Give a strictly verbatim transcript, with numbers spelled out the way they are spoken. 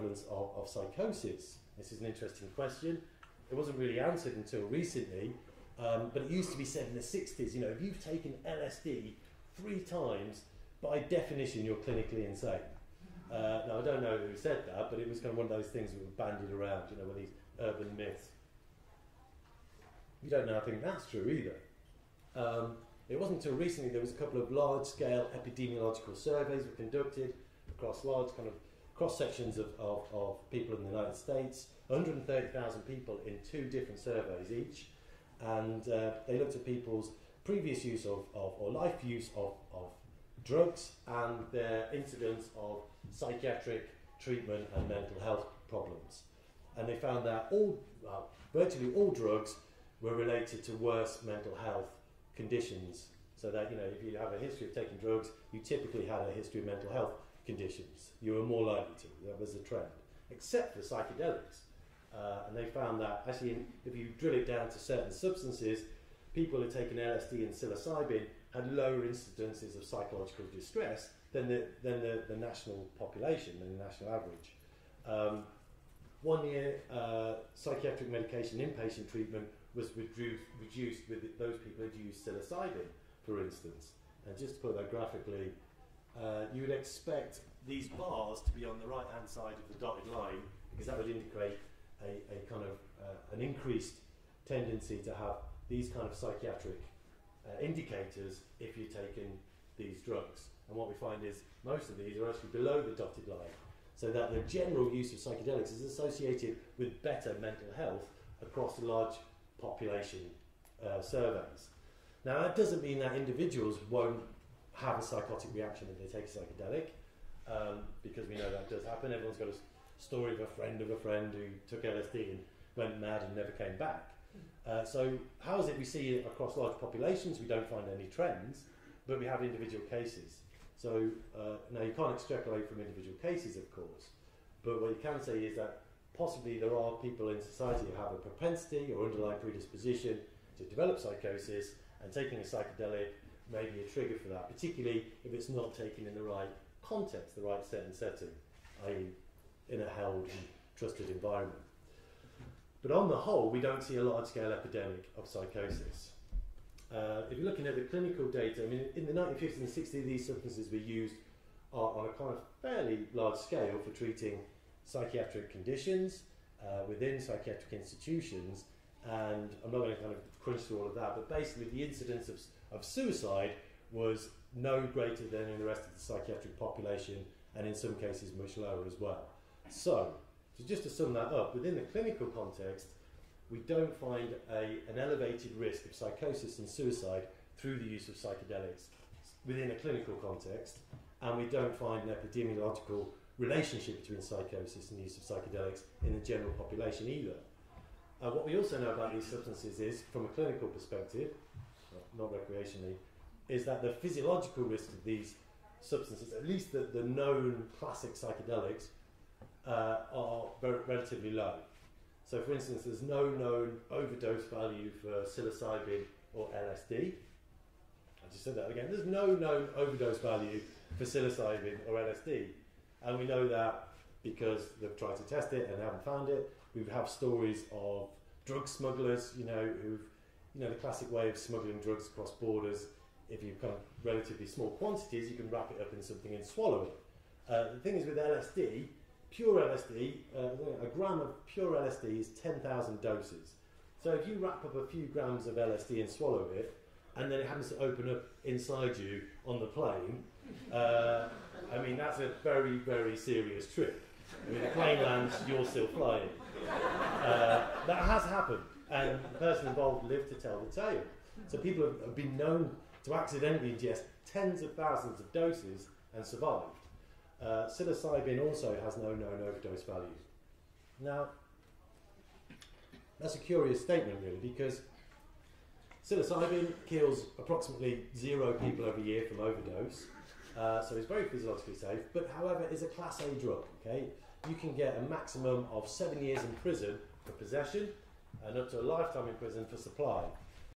prevalence of, of psychosis? This is an interesting question. It wasn't really answered until recently, um, but it used to be said in the sixties, you know, if you've taken L S D three times, by definition, you're clinically insane. Uh, now, I don't know who said that, but it was kind of one of those things that were bandied around, you know, with these urban myths. You don't know, I think that's true either. Um, it wasn't until recently there was a couple of large-scale epidemiological surveys were conducted across large kind of cross-sections of, of, of people in the United States, one hundred thirty thousand people in two different surveys each, and uh, they looked at people's previous use of, of or life use of, of drugs and their incidence of psychiatric treatment and mental health problems. And they found that all, well, virtually all drugs were related to worse mental health conditions. So that, you know, if you have a history of taking drugs, you typically had a history of mental health conditions. You were more likely to. That was the trend. Except for psychedelics. Uh, and they found that, actually, in, if you drill it down to certain substances, people who had taken L S D and psilocybin had lower incidences of psychological distress than the, than the, the national population, than the national average. Um, one year, uh, psychiatric medication inpatient treatment was reduced, reduced with those people who used psilocybin, for instance. And just to put that graphically, uh, you would expect these bars to be on the right-hand side of the dotted line, because that would indicate a, a kind of uh, an increased tendency to have these kind of psychiatric uh, indicators if you're taking these drugs. And what we find is most of these are actually below the dotted line, so that the general use of psychedelics is associated with better mental health across large population uh, surveys. Now, that doesn't mean that individuals won't have a psychotic reaction if they take a psychedelic, um, because we know that does happen. Everyone's got a s- story of a friend of a friend who took L S D and went mad and never came back. Uh, so how is it we see it across large populations? We don't find any trends, but we have individual cases. So uh, now you can't extrapolate from individual cases, of course, but what you can say is that possibly there are people in society who have a propensity or underlying predisposition to develop psychosis, and taking a psychedelic may be a trigger for that, particularly if it's not taken in the right context, the right set and setting, that is in a held and trusted environment. But on the whole, we don't see a large-scale epidemic of psychosis. Uh, if you're looking at the clinical data, I mean, in the nineteen fifties and sixties, these substances were used uh, on a kind of fairly large scale for treating psychiatric conditions uh, within psychiatric institutions, and I'm not going to kind of crunch through all of that, but basically the incidence of, of suicide was no greater than in the rest of the psychiatric population, and in some cases much lower as well. So, so just to sum that up, within the clinical context, we don't find a, an elevated risk of psychosis and suicide through the use of psychedelics within a clinical context, and we don't find an epidemiological relationship between psychosis and the use of psychedelics in the general population either. Uh, what we also know about these substances is, from a clinical perspective, not recreationally, is that the physiological risk of these substances, at least the, the known classic psychedelics, uh, are very, relatively low. So, for instance, there's no known overdose value for psilocybin or L S D. I just said that again. There's no known overdose value for psilocybin or L S D. And we know that because they've tried to test it and haven't found it. We have stories of drug smugglers, you know, who've, you know, the classic way of smuggling drugs across borders. If you've got relatively small quantities, you can wrap it up in something and swallow it. Uh, the thing is with L S D, pure L S D, uh, a gram of pure L S D is ten thousand doses. So if you wrap up a few grams of L S D and swallow it, and then it happens to open up inside you on the plane, uh, I mean, that's a very, very serious trip. I mean, the plane lands, you're still flying. Uh, that has happened, and the person involved lived to tell the tale. So people have, have been known to accidentally ingest tens of thousands of doses and survived. Uh, psilocybin also has no known overdose value. Now, that's a curious statement, really, because psilocybin kills approximately zero people every year from overdose, uh, so it's very physiologically safe, but however, is a Class A drug, okay? You can get a maximum of seven years in prison for possession and up to a lifetime in prison for supply.